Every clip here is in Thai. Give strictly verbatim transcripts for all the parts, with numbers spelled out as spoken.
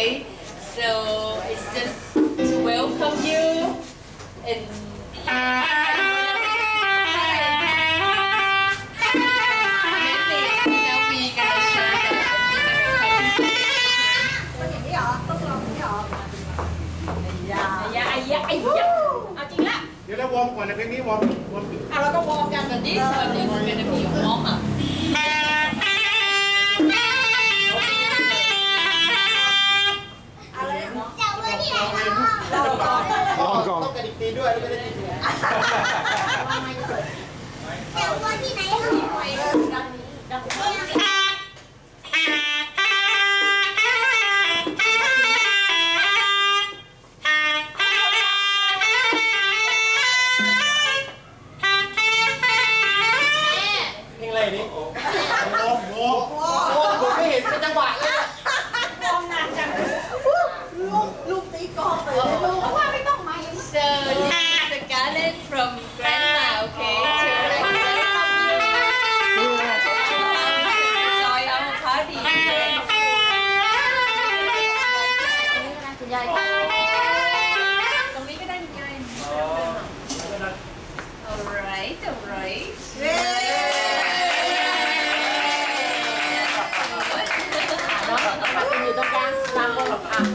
So it's just to welcome you andเอาจริงละเดี๋ยวเราวอร์มก่อนนะเพลงนี้วอร์มวอร์มอ่ะเราก็วอร์มกันแบบนี้ส่วนหนึ่งเป็นแบบนี้วอร์มอ่ะอะไรเนาะจะว่าที่ไหนเราลองก่อนต้องกระดิกตีด้วยแล้วก็ได้ตีถูกจะว่าที่ไหนนี่โอ้โหโอ้โหผมไม่เห็นเป็นจังหวะเลยมองนานจังลูกลูกตีกองไปเลยลูกว่าไม่ต้องมา So this is the garland from grandma, okay, to like welcome you to enjoy our party. คุณยายตรงนี้ก็ได้คุณยาย Alright, alright. อยู่ตรงกลางกลางบนหลังคา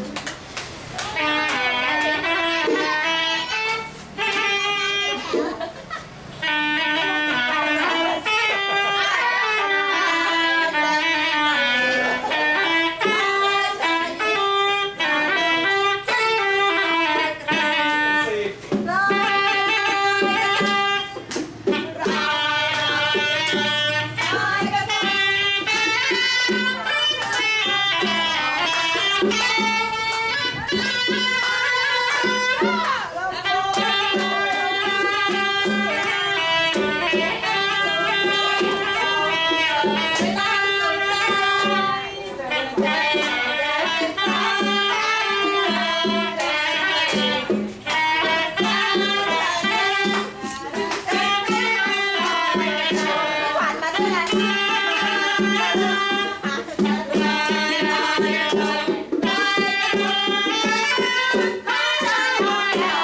เ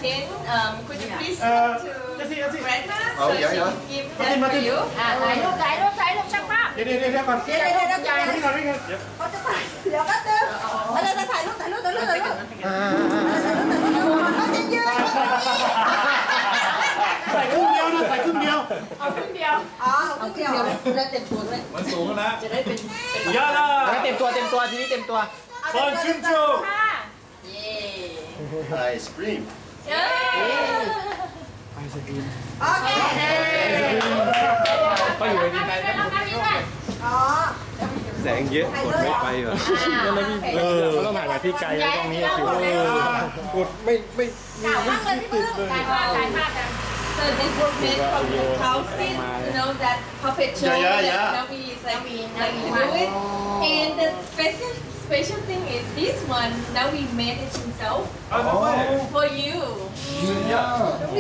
Ken, um, could you please Uh, come to let's see, let's see. Grandma Oh, so yeah, she yeah. can give Martin, that for Martin. you? อ่าถ่ายรูปถ่ายรูปถ่ายรูปช่างภาพเดี๋ยวเดี๋ยวเดี๋ยวก่อนเดี๋ยวเดี๋ยวเดี๋ยวเดี๋ยวนี่ก่อนนี่ก่อนเดี๋ยวเขาจะถ่ายเดี๋ยวก็เจอเขาจะถ่ายรูปถ่ายรูปถ่ายรูปถ่ายรูปเขาจะยืนใส่ครึ่งเดียวนะใส่ครึ่งเดียวเอาครึ่งเดียวอ๋อเอาเดียวได้เต็มตัวด้วยมันสูงนะจะได้เป็นยาลาแล้วเต็มตัวเต็มตัวทีนี้เต็มตัวบอลชิมโจค่ะเย้ Ice cream. เย้โอเคก็อยู่ดีไปแล้วค่ะพี่ด้วยอ๋อแสงเยอะกดไม่ไปเหรอเออเราต้องถ่ายแบบพี่ไก่ไว้ตรงนี้คิวเออกดไม่ไม่กล่าวบ้างเลยพี่พึ่งถ่ายภาพถ่ายภาพกัน So this was made from the cow skin, you know, that puppet show Yeah, yeah, that yeah. Navi is like, like to do it. And the special special thing is this one, Navi made it himself เอาทำไม for you. Yeah.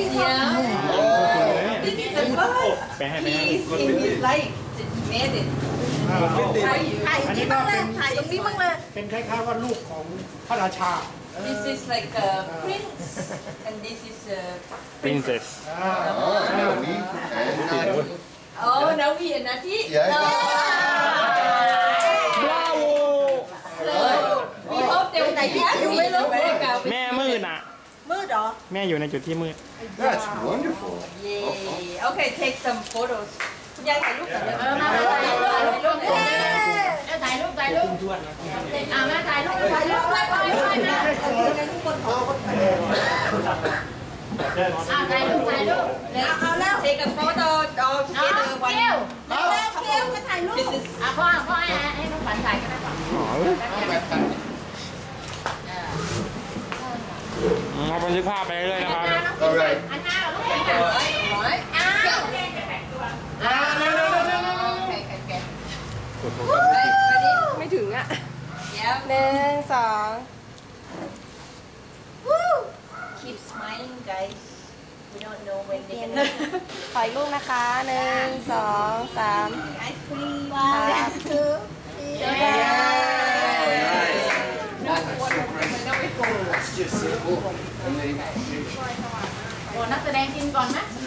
This is the first piece in his life that he made it for you. ถ่ายนี่บ้างเลยถ่ายตรงนี้บ้างเลยเป็นคล้ายๆว่าลูกของพระราชา This is like a prince, and this is a princess Oh, Naomi and Nani. oh Navi and Nati. Yeah. bravo So we hope they will be happy in America. แม่มืดอ่ะมืดเหรอแม่อยู่ในจุดที่มืด That's wonderful. Yay. Okay, take some photos. คุณยายถ่ายรูปก่อนเลยเออมาถ่ายรูปถ่ายรูปแล้วถ่ายรูปถ่ายรูปอ่ามาถ่ายรูปถ่ายรูปไปไปไปมาทุกคนขอคนถ่ายอ่าถ่ายรูปถ่ายรูปเอาแล้ว take a photo all น้อง together เกี้ยว one. แล้วเคี้ยวจะถ่ายรูป This is อ่ะพ่อพ่อให้ให้น้องขวัญถ่ายกันได้ป่ะเอาบันทึกภาพไปเรื่อยๆนะครับ Alright. อันหน้าเราต้องแต่ง alright. อ้าว Okay, okay, okay. Right, ready? ไม่ถึงอ่ะ Yeah. หนึ่งสอง Keep smiling, guys. We don't know when they're gonna ถ่ายรูปนะคะหนึ่งสองสาม ice cream. ครับคือโอ้นักแสดงกินก่อนนะ